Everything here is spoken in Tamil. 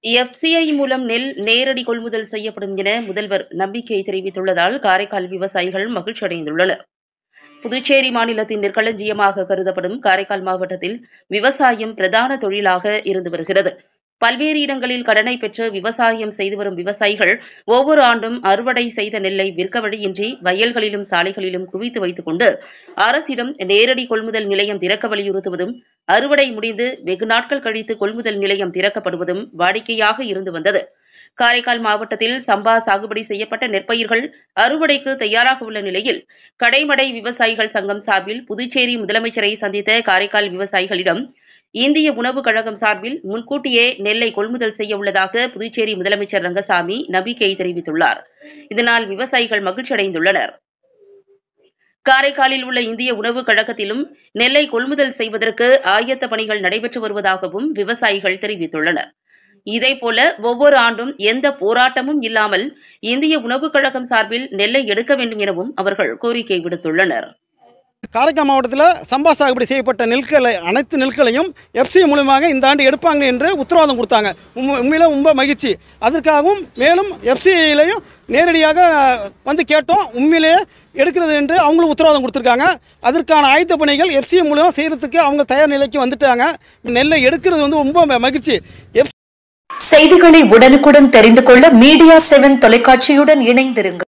எஃப்சிஐ மூலம் நெல் நேரடி கொள்முதல் செய்யப்படும் என முதல்வர் நம்பிக்கை தெரிவித்துள்ளதால் காரைக்கால் விவசாயிகள் மகிழ்ச்சி அடைந்துள்ளனர். புதுச்சேரி மாநிலத்தின் நெற்களஞ்சியமாக கருதப்படும் காரைக்கால் மாவட்டத்தில் விவசாயம் பிரதான தொழிலாக இருந்து வருகிறது. பல்வேறு இடங்களில் கடனை பெற்று விவசாயம் செய்து வரும் விவசாயிகள் ஒவ்வொரு ஆண்டும் அறுவடை செய்த நெல்லை விற்க வழியின்றி வயல்களிலும் சாலைகளிலும் குவித்து வைத்துக் கொண்டு அரசிடம் நேரடி கொள்முதல் நிலையம் திறக்க வலியுறுத்துவதும், அறுவடை முடிந்து வெகு நாட்கள் கழித்து கொள்முதல் நிலையம் திறக்கப்படுவதும் வாடிக்கையாக இருந்து வந்தது. காரைக்கால் மாவட்டத்தில் சம்பா சாகுபடி செய்யப்பட்ட நெற்பயிர்கள் அறுவடைக்கு தயாராக உள்ள நிலையில் கடைமடை விவசாயிகள் சங்கம் சார்பில் புதுச்சேரி முதலமைச்சரை சந்தித்த காரைக்கால் விவசாயிகளிடம் இந்திய உணவு கழகம் சார்பில் முன்கூட்டியே நெல்லை கொள்முதல் செய்ய உள்ளதாக புதுச்சேரி முதலமைச்சர் ரங்கசாமி நம்பிக்கை தெரிவித்துள்ளார். இதனால் விவசாயிகள் மகிழ்ச்சி அடைந்துள்ளனர். காரைக்காலில் உள்ள இந்திய உணவு கழகத்திலும் நெல்லை கொள்முதல் செய்வதற்கு ஆயத்த பணிகள் நடைபெற்று வருவதாகவும் விவசாயிகள் தெரிவித்துள்ளனர். இதேபோல ஒவ்வொரு ஆண்டும் எந்த போராட்டமும் இல்லாமல் இந்திய உணவு கழகம் சார்பில் நெல்லை எடுக்க வேண்டும் எனவும் அவர்கள் கோரிக்கை விடுத்துள்ளனர். காரைக்கால் மாவட்டத்தில் சம்பா சாகுபடி செய்யப்பட்ட நெல்களை அனைத்து நெல்களையும் எஃப்சி மூலமாக இந்த ஆண்டு எடுப்பாங்க என்று உத்தரவாதம் கொடுத்தாங்க. உண்மையில ரொம்ப மகிழ்ச்சி. அதற்காகவும் மேலும் எஃப்சியிலையும் நேரடியாக வந்து கேட்டோம். உண்மையிலேயே எடுக்கிறது என்று அவங்களும் உத்தரவாதம் கொடுத்துருக்காங்க. அதற்கான ஆயத்த பணிகள் எஃப்சி மூலம் செய்கிறதுக்கு அவங்க தயார் நிலைக்கு வந்துட்டாங்க. நெல்லை எடுக்கிறது வந்து ரொம்ப மகிழ்ச்சி. செய்திகளை உடனுக்குடன் தெரிந்து கொள்ள மீடியா 7 தொலைக்காட்சியுடன் இணைந்திருங்கள்.